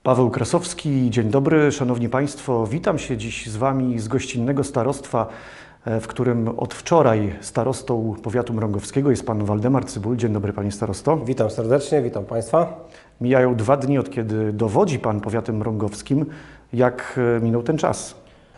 Paweł Krasowski, dzień dobry, szanowni państwo. Witam się dziś z wami z gościnnego starostwa, w którym od wczoraj starostą powiatu mrągowskiego jest pan Waldemar Cybul. Dzień dobry, panie starosto. Witam serdecznie, witam państwa. Mijają 2 dni, od kiedy dowodzi pan powiatem mrągowskim. Jak minął ten czas?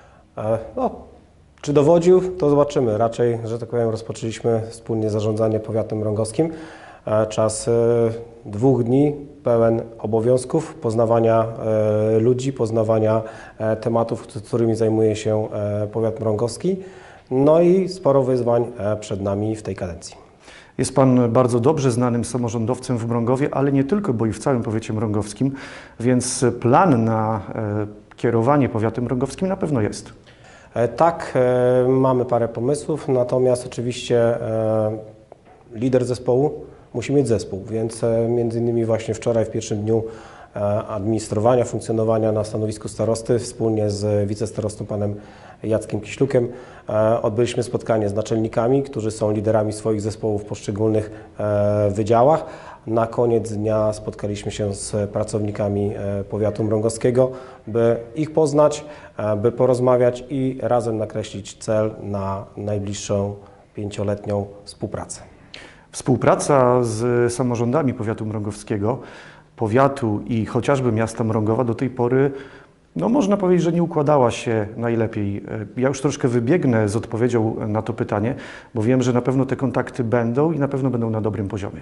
Czy dowodził, to zobaczymy. Raczej, że tak powiem, rozpoczęliśmy wspólnie zarządzanie powiatem mrągowskim. Czas 2 dni pełen obowiązków, poznawania ludzi, poznawania tematów, którymi zajmuje się powiat mrągowski. No i sporo wyzwań przed nami w tej kadencji. Jest pan bardzo dobrze znanym samorządowcem w Mrągowie, ale nie tylko, bo i w całym powiecie mrągowskim, więc plan na kierowanie powiatem mrągowskim na pewno jest. Tak, mamy parę pomysłów, natomiast oczywiście lider zespołu musi mieć zespół, więc między innymi właśnie wczoraj w pierwszym dniu administrowania, funkcjonowania na stanowisku starosty wspólnie z wicestarostą panem Jackiem Kiślukiem odbyliśmy spotkanie z naczelnikami, którzy są liderami swoich zespołów w poszczególnych wydziałach. Na koniec dnia spotkaliśmy się z pracownikami powiatu mrągowskiego, by ich poznać, by porozmawiać i razem nakreślić cel na najbliższą 5-letnią współpracę. Współpraca z samorządami powiatu mrągowskiego, powiatu i chociażby miasta Mrągowa do tej pory, no można powiedzieć, że nie układała się najlepiej. Ja już troszkę wybiegnę z odpowiedzią na to pytanie, bo wiem, że na pewno te kontakty będą i na pewno będą na dobrym poziomie.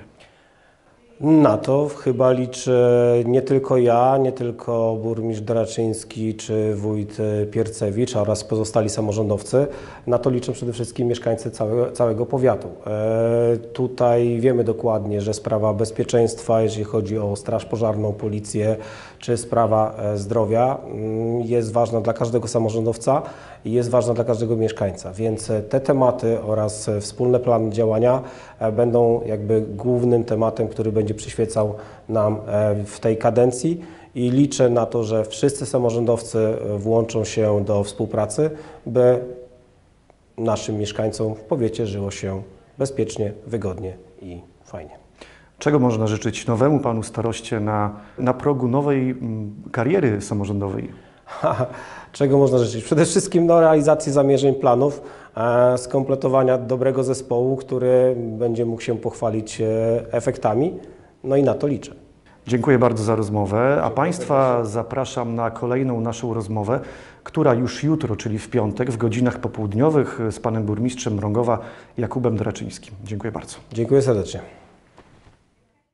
Na to chyba liczę nie tylko ja, nie tylko burmistrz Daraczyński czy wójt Piercewicz oraz pozostali samorządowcy. Na to liczą przede wszystkim mieszkańcy całego powiatu. Tutaj wiemy dokładnie, że sprawa bezpieczeństwa, jeżeli chodzi o straż pożarną, policję czy sprawa zdrowia jest ważna dla każdego samorządowca i jest ważna dla każdego mieszkańca, więc te tematy oraz wspólne plany działania będą jakby głównym tematem, który będzie przyświecał nam w tej kadencji i liczę na to, że wszyscy samorządowcy włączą się do współpracy, by naszym mieszkańcom w powiecie żyło się bezpiecznie, wygodnie i fajnie. Czego można życzyć nowemu panu staroście na progu nowej kariery samorządowej? Czego można życzyć? Przede wszystkim realizacji zamierzeń, planów, skompletowania dobrego zespołu, który będzie mógł się pochwalić efektami, no i na to liczę. Dziękuję bardzo za rozmowę, a państwa zapraszam na kolejną naszą rozmowę, która już jutro, czyli w piątek, w godzinach popołudniowych z panem burmistrzem Mrągowa Jakubem Daraczyńskim. Dziękuję bardzo. Dziękuję serdecznie.